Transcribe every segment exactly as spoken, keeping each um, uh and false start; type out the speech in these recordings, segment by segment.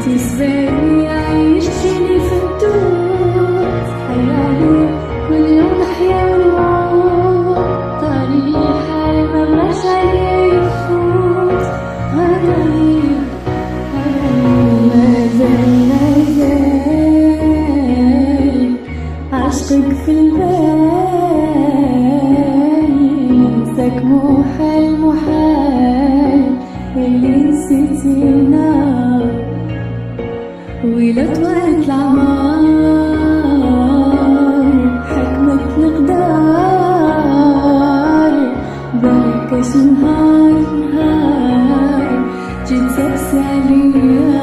بالنسبالي عيشتيني في الدود، حيالي كل يوم نحيا ونعود، طريق حال مبغاش عليه يفوت، غرامي غرامي مازال مازال عشقك في البال، ننساك محال محال اللي نسيتينا، ويلا طوالت العمار حكمت القدار، بركاش نهار نهار جيت سبسي عليا،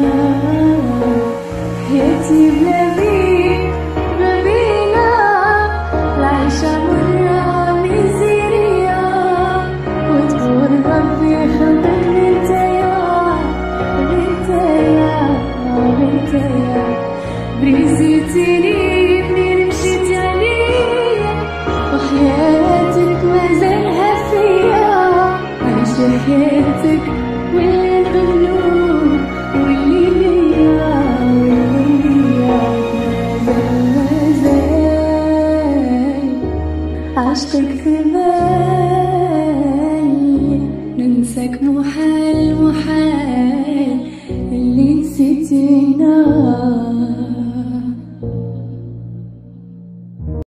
حياتي بلا بيك ما بينا العيشة مرة ميزيرية، وتقول ربي خلقني نتايا غنتايا غنتايا، بريزيتيني منين مشيتي عليا، وحياتك مازالها فيا، عايشة حياتك واللي نغنو واللي ليا واللي ليا، مازال مازال عشقك في بالي، ننساك محال.